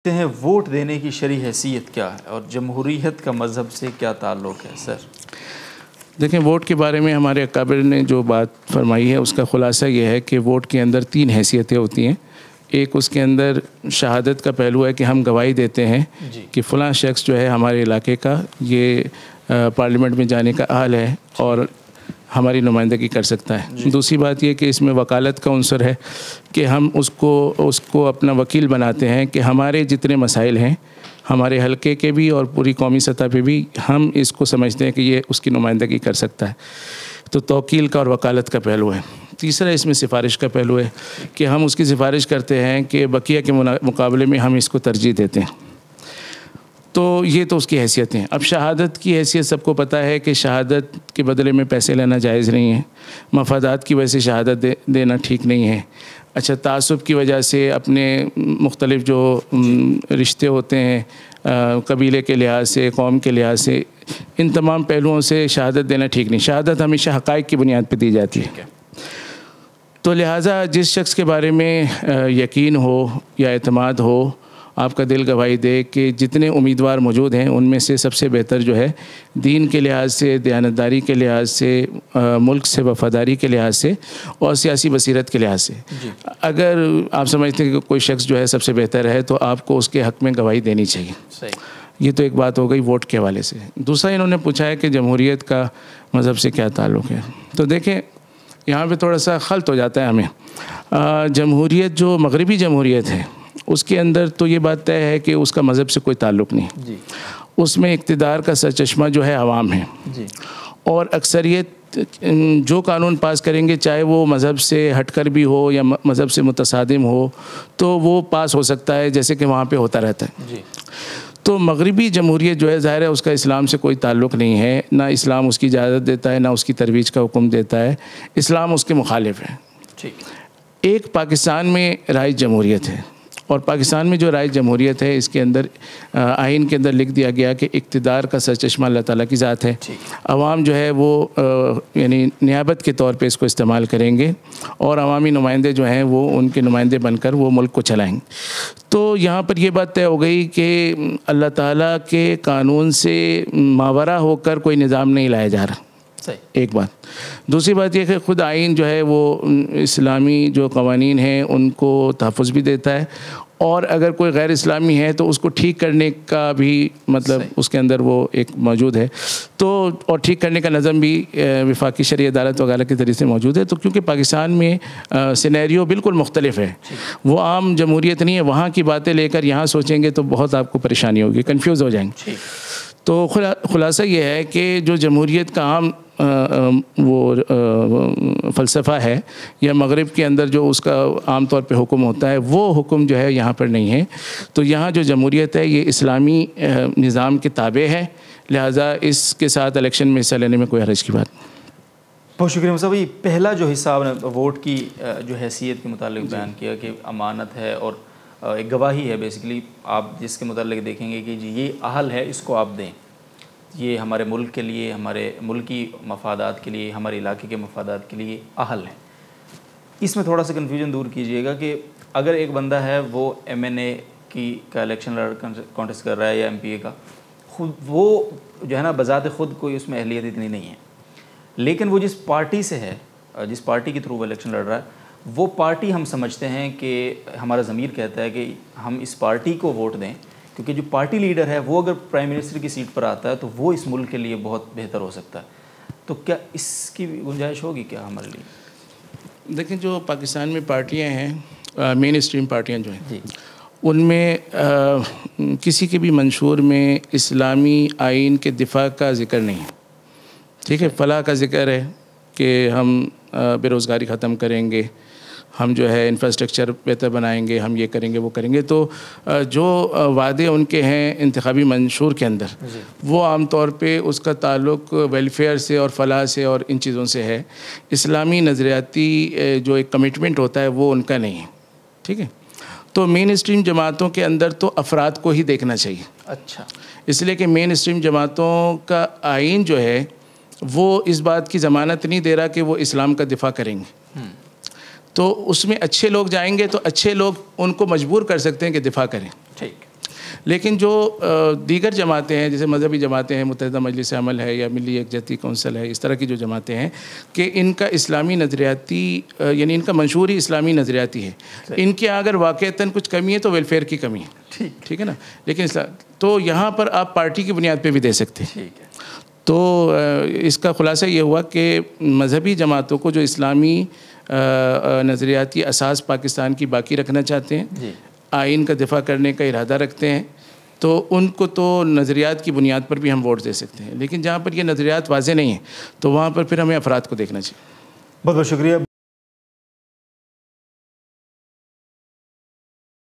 ہیں ووٹ دینے کی شرعی حیثیت کیا ہے اور جمہوریت کا مذہب سے کیا تعلق ہے؟ سر دیکھیں، ووٹ کے بارے میں ہمارے اکابر نے جو بات فرمائی ہے اس کا خلاصہ یہ ہے کہ ووٹ کے اندر 3 حیثیتیں ہوتی ہیں۔ ایک اس کے اندر شہادت کا پہلو ہے کہ ہم گواہی دیتے ہیں کہ فلاں شخص جو ہے ہمارے علاقے کا یہ پارلیمنٹ میں جانے کا اہل ہے اور ہماری نمائندگی کر سکتا ہے۔ دوسری بات یہ کہ اس میں وکالت کا عنصر ہے کہ ہم اس کو اپنا وکیل بناتے ہیں کہ ہمارے جتنے مسائل ہیں ہمارے حلقے کے بھی اور پوری قومی سطح پہ بھی ہم اس کو سمجھتے ہیں کہ یہ اس کی نمائندگی کر سکتا ہے۔ تو توکیل کا اور وکالت کا پہلو ہے۔ تیسرا اس میں سفارش کا پہلو ہے کہ ہم اس کی سفارش کرتے ہیں کہ بقیہ کے مقابلے میں ہم اس کو ترجیح دیتے ہیں۔ تو یہ تو اس کی حیثیت ہیں۔ اب شہادت کی حیثیت سب کو پتہ ہے کہ شہادت کے بدلے میں پیسے لینا جائز نہیں ہے، مفادات کی وجہ سے شہادت دینا ٹھیک نہیں ہے۔ اچھا، تعصب کی وجہ سے اپنے مختلف جو رشتے ہوتے ہیں قبیلے کے لحاظ سے، قوم کے لحاظ سے، ان تمام پہلوؤں سے شہادت دینا ٹھیک نہیں۔ شہادت ہمیشہ حقائق کی بنیاد پہ دی جاتی ہے۔ تو لہٰذا جس شخص کے بارے میں یقین ہو یا اعتماد ہو، آپ کا دل گواہی دے کہ جتنے امیدوار موجود ہیں ان میں سے سب سے بہتر جو ہے دین کے لحاظ سے، دیانتداری کے لحاظ سے، ملک سے وفاداری کے لحاظ سے اور سیاسی بصیرت کے لحاظ سے، اگر آپ سمجھتے ہیں کہ کوئی شخص جو ہے سب سے بہتر ہے تو آپ کو اس کے حق میں گواہی دینی چاہیے۔ یہ تو ایک بات ہو گئی ووٹ کے حوالے سے۔ دوسرا انہوں نے پوچھا ہے کہ جمہوریت کا مذہب سے کیا تعلق ہے۔ تو دیکھیں، یہاں پہ تھوڑا سا خلط ہو جاتا ہے ہمیں۔ جمہوریت جو مغربی جمہوریت ہے اس کے اندر تو یہ بات طے ہے کہ اس کا مذہب سے کوئی تعلق نہیں۔ اس میں اقتدار کا سرچشمہ جو ہے عوام ہے، اور اکثریت جو قانون پاس کریں گے چاہے وہ مذہب سے ہٹ کر بھی ہو یا مذہب سے متصادم ہو تو وہ پاس ہو سکتا ہے، جیسے کہ وہاں پہ ہوتا رہتا ہے۔ تو مغربی جمہوریت جو ہے ظاہر ہے اس کا اسلام سے کوئی تعلق نہیں ہے، نہ اسلام اس کی اجازت دیتا ہے نہ اس کی ترویج کا حکم دیتا ہے، اسلام اس کے مخالف ہے۔ ایک پاکستان میں رائج جمہوریت ہے، اور پاکستان میں جو رائج جمہوریت ہے اس کے اندر آئین کے اندر لکھ دیا گیا کہ اقتدار کا سرچشمہ اللہ تعالیٰ کی ذات ہے۔ عوام جو ہے وہ یعنی نیابت کے طور پہ اس کو استعمال کریں گے، اور عوامی نمائندے جو ہیں وہ ان کے نمائندے بن کر وہ ملک کو چلائیں گے۔ تو یہاں پر یہ بات طے ہو گئی کہ اللہ تعالیٰ کے قانون سے ماورا ہو کر کوئی نظام نہیں لایا جا رہا، ایک بات۔ دوسری بات یہ کہ خود آئین جو ہے وہ اسلامی جو قوانین ہیں ان کو تحفظ بھی دیتا ہے، اور اگر کوئی غیر اسلامی ہے تو اس کو ٹھیک کرنے کا بھی مطلب اس کے اندر وہ ایک موجود ہے۔ تو اور ٹھیک کرنے کا نظم بھی وفاقی شرعی عدالت وغیرہ کے ذریعے سے موجود ہے۔ تو کیونکہ پاکستان میں سینیریو بالکل مختلف ہے، وہ عام جمہوریت نہیں ہے، وہاں کی باتیں لے کر یہاں سوچیں گے تو بہت آپ کو پریشانی ہوگی، کنفیوز ہو جائیں گے۔ تو خلاصہ یہ ہے کہ جو جمہوریت کا عام وہ فلسفہ ہے یا مغرب کے اندر جو اس کا عام طور پہ حکم ہوتا ہے وہ حکم جو ہے یہاں پر نہیں ہے۔ تو یہاں جو جمہوریت ہے یہ اسلامی نظام کے تابع ہے، لہٰذا اس کے ساتھ الیکشن میں حصہ لینے میں کوئی حرج کی بات نہیں۔ بہت شکریہ مصطفیٰ بھائی۔ پہلا جو حصہ آپ نے ووٹ کی جو حیثیت کے متعلق بیان کیا کہ امانت ہے اور ایک گواہی ہے، بیسیکلی آپ جس کے متعلق دیکھیں گے کہ جی یہ اہل ہے، اس کو آپ دیں، یہ ہمارے ملک کے لیے، ہمارے ملکی مفادات کے لیے، ہمارے علاقے کے مفادات کے لیے اہل ہیں۔ اس میں تھوڑا سا کنفیوژن دور کیجئے گا کہ اگر ایک بندہ ہے وہ MNA کا الیکشن کانٹیسٹ کر رہا ہے یا MPA کا، خود وہ جو ہے نا بذات خود کوئی اس میں اہلیت اتنی نہیں ہے، لیکن وہ جس پارٹی سے ہے، جس پارٹی کے تھرو وہ الیکشن لڑ رہا ہے، وہ پارٹی ہم سمجھتے ہیں کہ ہمارا ضمیر کہتا ہے کہ ہم اس پارٹی کو ووٹ دیں، کیونکہ جو پارٹی لیڈر ہے وہ اگر پرائم منسٹر کی سیٹ پر آتا ہے تو وہ اس ملک کے لیے بہت بہتر ہو سکتا ہے۔ تو کیا اس کی گنجائش ہوگی کیا ہمارے لیے؟ دیکھیں، جو پاکستان میں پارٹیاں ہیں، مین اسٹریم پارٹیاں جو ہیں، ان میں کسی کے بھی منشور میں اسلامی آئین کے دفاع کا ذکر نہیں ہے۔ ٹھیک ہے، فلاح کا ذکر ہے کہ ہم بے روزگاری ختم کریں گے، ہم جو ہے انفراسٹرکچر بہتر بنائیں گے، ہم یہ کریں گے وہ کریں گے۔ تو جو وعدے ان کے ہیں انتخابی منشور کے اندر، وہ عام طور پہ اس کا تعلق ویلفیئر سے اور فلاح سے اور ان چیزوں سے ہے۔ اسلامی نظریاتی جو ایک کمٹمنٹ ہوتا ہے وہ ان کا نہیں ہے۔ ٹھیک ہے، تو مین اسٹریم جماعتوں کے اندر تو افراد کو ہی دیکھنا چاہیے۔ اچھا، اس لیے کہ مین اسٹریم جماعتوں کا آئین جو ہے وہ اس بات کی ضمانت نہیں دے رہا کہ وہ اسلام کا دفاع کریں گے۔ تو اس میں اچھے لوگ جائیں گے تو اچھے لوگ ان کو مجبور کر سکتے ہیں کہ دفاع کریں۔ لیکن جو دیگر جماعتیں ہیں جیسے مذہبی جماعتیں ہیں، متحدہ مجلس عمل ہے یا ملی یکجہتی کونسل ہے، اس طرح کی جو جماعتیں ہیں کہ ان کا اسلامی نظریاتی یعنی ان کا منشور ہی اسلامی نظریاتی ہے، ان کے اگر واقعتاً کچھ کمی ہے تو ویلفیئر کی کمی ہے، ٹھیک ہے نا، لیکن تو یہاں پر آپ پارٹی کی بنیاد پہ بھی دے سکتے ہیں۔ تو اس کا خلاصہ یہ ہوا کہ مذہبی جماعتوں کو جو اسلامی نظریاتی اساس پاکستان کی باقی رکھنا چاہتے ہیں، آئین کا دفاع کرنے کا ارادہ رکھتے ہیں، تو ان کو تو نظریات کی بنیاد پر بھی ہم ووٹ دے سکتے ہیں، لیکن جہاں پر یہ نظریات واضح نہیں ہیں تو وہاں پر پھر ہمیں افراد کو دیکھنا چاہیے۔ بہت بہت شکریہ